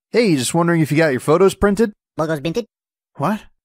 Hey, just wondering if you got your photos printed? Logos minted? What?